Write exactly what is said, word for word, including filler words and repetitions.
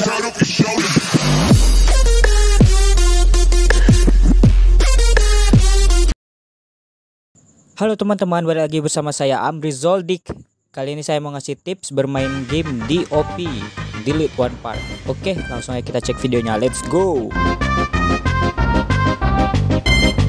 Halo teman-teman, balik lagi bersama saya Amri Zoldik. Kali ini saya mau ngasih tips bermain game di O P Delete One Part. Oke, langsung aja kita cek videonya. Let's go.